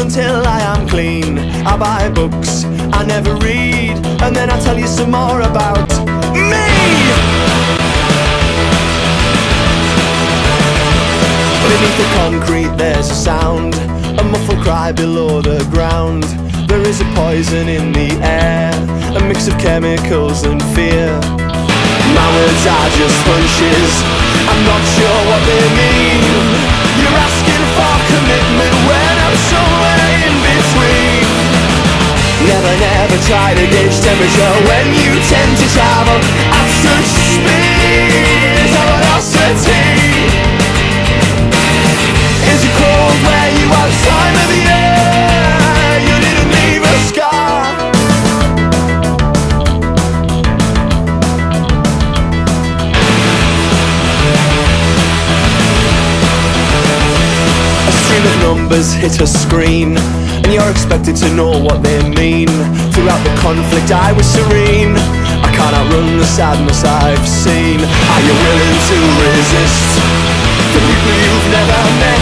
until I am clean. I buy books, I never read, and then I tell you some more about me. Beneath the concrete there's a sound, a muffled cry below the ground. There is a poison in the air, a mix of chemicals and fear. My words are just hunches, I'm not sure what they mean. You're asking for commitment when I'm somewhere in between. Never try to gauge temperature when you tend to travel at such speed. Velocity. Is it cold where you are this time of the year? You didn't leave a scar. A stream of numbers hit a screen, and you're expected to know what they mean. Throughout the conflict I was serene. I can't outrun the sadness I've seen. Are you willing to resist the people you've never met?